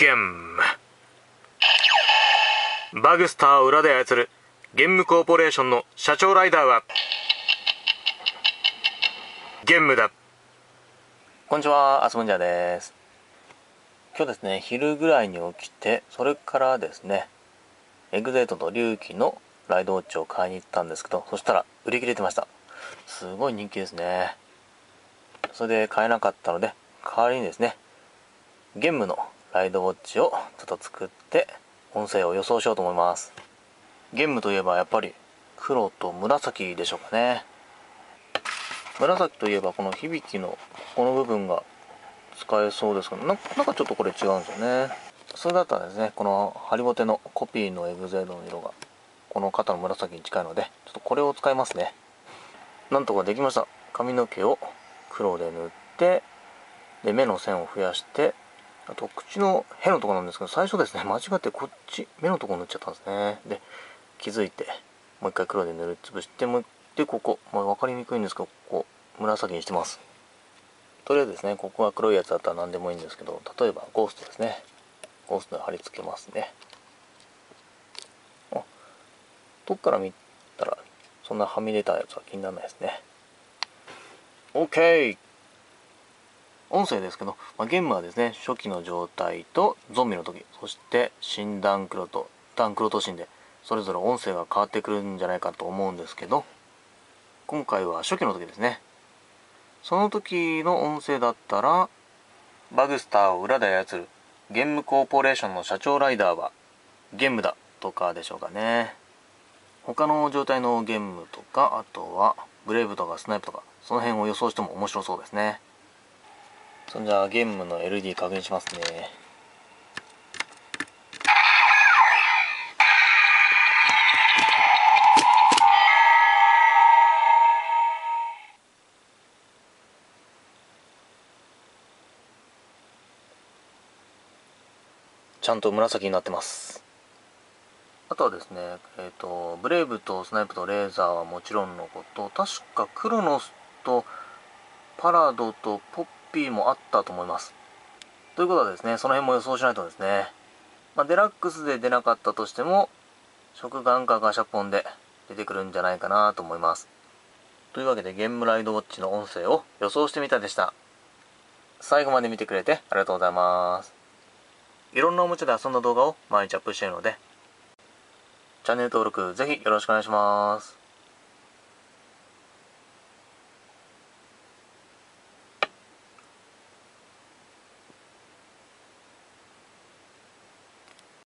ゲームバグスターを裏で操るゲームコーポレーションの社長ライダーはゲームだ。 こんにちは、アスモンジャーです。今日ですね、昼ぐらいに起きて、それからですね、エグゼイトと龍騎のライドウォッチを買いに行ったんですけど、そしたら売り切れてました。すごい人気ですね。それで買えなかったので、代わりにですね、ゲームのライドウォッチをちょっと作って音声を予想しようと思います。ゲームといえばやっぱり黒と紫でしょうかね。紫といえばこの響きのここの部分が使えそうですけど、なんかちょっとこれ違うんですよね。それだったらですね、このハリボテのコピーのエグゼイドの色がこの肩の紫に近いので、ちょっとこれを使いますね。なんとかできました。髪の毛を黒で塗って、で目の線を増やして、あと口のへのところなんですけど、最初ですね、間違ってこっち目のところ塗っちゃったんですね。で気づいてもう一回黒で塗りつぶして、もうでここ、分かりにくいんですけど、ここ紫にしてます。とりあえずですね、ここが黒いやつだったら何でもいいんですけど、例えばゴーストですね。ゴーストで貼り付けますね。どっから見たらそんなはみ出たやつは気にならないですね。 OK。 音声ですけど、ゲームはですね、初期の状態とゾンビの時、そして新ダンクロとダンクロトシンでそれぞれ音声が変わってくるんじゃないかと思うんですけど、今回は初期の時ですね。その時の音声だったら、バグスターを裏で操るゲームコーポレーションの社長ライダーはゲームだとかでしょうかね。他の状態のゲームとか、あとはブレイブとかスナイプとか、その辺を予想しても面白そうですね。そんじゃあゲームの LD 確認しますね。ちゃんと紫になってます。あとはですね、ブレイブとスナイプとレーザーはもちろんのこと、確かクロノスとパラドとポッピーもあったと思います。ということはですね、その辺も予想しないとですね。デラックスで出なかったとしても、食玩かガシャポンで出てくるんじゃないかなと思います。というわけでゲームライドウォッチの音声を予想してみたでした。最後まで見てくれてありがとうございます。いろんなおもちゃで遊んだ動画を毎日アップしているので、チャンネル登録ぜひよろしくお願いします。